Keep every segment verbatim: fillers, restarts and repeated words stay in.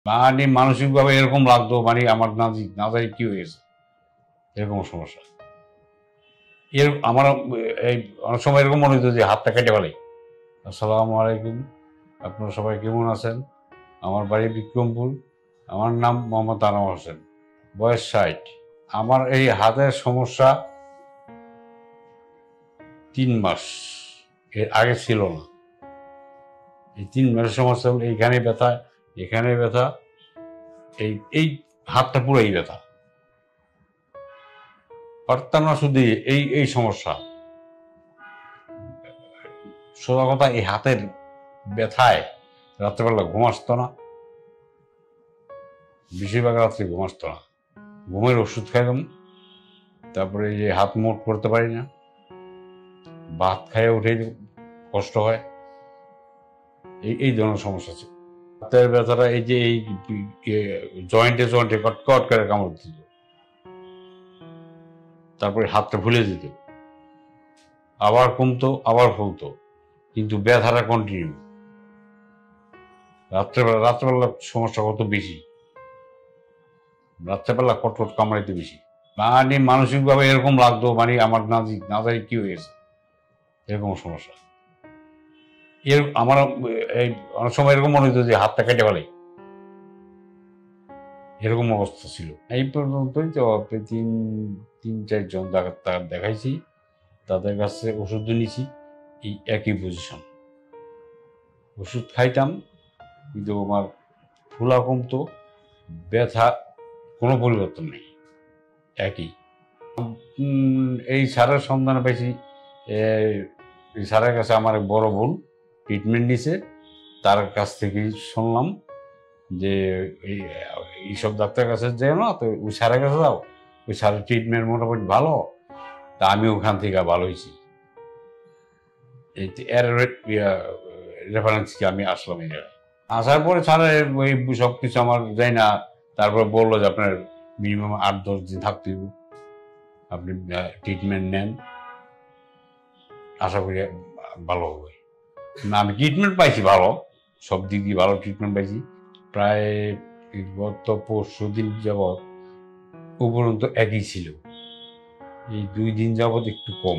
মানে মানসিকভাবে এরকম লাগতো, মানে আমার না না জানি কি হয়েছে, এরকম সমস্যা। এর আমার এই অনেক সময় এরকম মনে হতো যে হাতটা কেটে ফেলে। আসসালামু আলাইকুম, আপনারা সবাই কেমন আছেন? আমার বাড়ি বিক্রমপুর, আমার নাম মোহাম্মদ আনোয়ার হোসেন, বয়স ষাট। আমার এই হাতের সমস্যা তিন মাস, এর আগে ছিল না। এই তিন মাসের সমস্যা হল এইখানে ব্যথা, এখানে ব্যথা, এই এই হাতটা পুরোই ব্যথা, পারতাম না শুধু এই এই সমস্যা। সোজা কথা, এই হাতের ব্যথায় রাত্রেবেলা ঘুম আসতো না, বেশিরভাগ রাত্রে ঘুম আসতো না। ঘুমের ওষুধ খাইলাম, তারপরে এই যে হাত মোট করতে পারি না, ভাত খাইয়ে উঠে কষ্ট হয়, এই এই ধরনের সমস্যা ছিল। হাতের ব্যথাটা এই যে এই জয়েন্টে জয়েন্টে কটকট করে কামড় দিত, তারপরে হাতটা ফুলে যেত, আবার কমতো আবার ফুলতো, কিন্তু ব্যথাটা কন্টিনিউ। রাত্রেবেলা রাত্রেবেলা সমস্যা কত বেশি, রাত্রেবেলা কটকট কামড়াইতে বেশি। মানে মানসিকভাবে এরকম লাগতো, মানে আমার না না জানি কি হয়েছে, এরকম সমস্যা। এর আমার এই অনেক সময় এরকম মনে হতো যে হাতটা কেটে ফেলে, এরকম অবস্থা ছিল। এই পর্যন্তই তো তিন তিন চারজন ডাক্তার দেখাইছি, তাদের কাছে ওষুধ নিয়েছি, এই একই পজিশন। ওষুধ খাইতাম কিন্তু আমার ফুলা কমতো, ব্যথা কোনো পরিবর্তন নেই, একই। এই সারের সন্ধানে পেয়েছি, এই সারের কাছে আমার এক বড় বোন ট্রিটমেন্ট নিছে, তার কাছ থেকেই শুনলাম যে এই এইসব ডাক্তারের কাছে যাও না, তো ওই সারের কাছে যাও, ওই সারের ট্রিটমেন্ট মোটামুটি ভালো। তা আমি ওখান থেকে ভালো হয়েছি, এর রেফারেন্স কি আমি আসলাম। এই জায়গায় আসার পরে স্যারের ওই সব কিছু আমার যাই না, তারপরে বললো যে আপনার মিনিমাম আট দশ দিন থাকতে হবে, আপনি ট্রিটমেন্ট নেন, আশা করি ভালো হবে। না, আমি ট্রিটমেন্ট পাইছি ভালো, সব দিক দিয়ে ভালো ট্রিটমেন্ট পাইছি। প্রায় গত পরশু দিন যাবৎ উপরন্ত একই ছিল, এই দুই দিন যাবৎ একটু কম,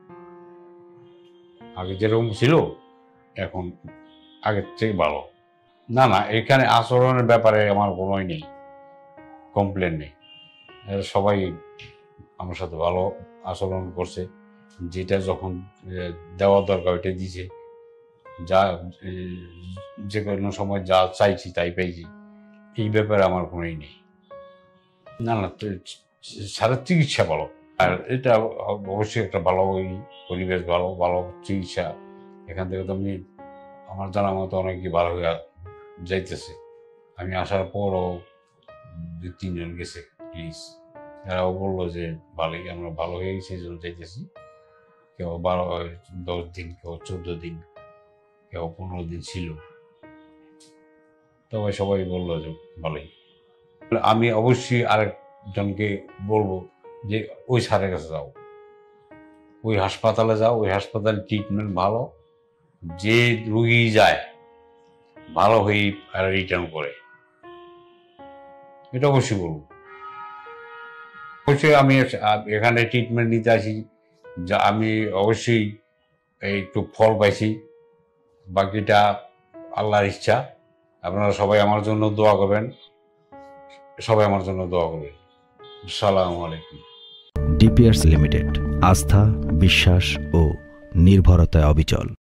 আগে যেরকম ছিল এখন আগের থেকে ভালো। না না, এখানে আচরণের ব্যাপারে আমার কোনোই নেই, কমপ্লেন নেই, সবাই আমার সাথে ভালো আচরণ করছে, যেটা যখন দেওয়া দরকার ওইটা দিছে, যা যে কোনো সময় যা চাইছি তাই পাইছি, এই ব্যাপারে আমার কোনোই নেই। না না, সারা চিকিৎসা ভালো, আর এটা অবশ্যই একটা ভালো পরিবেশ, ভালো ভালো চিকিৎসা। এখান থেকে তো আমি আমার জানা মতো অনেকে ভালো হয়ে যাইতেছে। আমি আসার পরও দুই তিনজন গেছে, প্লিজ, এরাও বললো যে ভালোই, আমরা ভালো হয়ে গেছি, এই জন্য যাইতেছি। কেউ বারো দশ দিন, কেউ চোদ্দ দিন, কেউ পনেরো দিন ছিল, তবে সবাই বললো যে ভালোই। আমি অবশ্যই আরেকজনকে বলবো যে ওই স্যারের কাছে যাও, ওই হাসপাতালে যাও, ওই হাসপাতালে ট্রিটমেন্ট ভালো, যে রুগী যায় ভালো হয়ে রিটার্ন করে, এটা অবশ্যই বলবো। অবশ্যই আমি এখানে ট্রিটমেন্ট নিতে আসি, যা আমি অবশ্যই একটু ফল পাইছি, বাকিটা আল্লাহর ইচ্ছা। আপনারা সবাই আমার জন্য দোয়া করবেন, সবাই আমার জন্য দোয়া করবেন। আসসালামু আলাইকুম। ডিপিআরসি লিমিটেড, আস্থা, বিশ্বাস ও নির্ভরতায় অবিচল।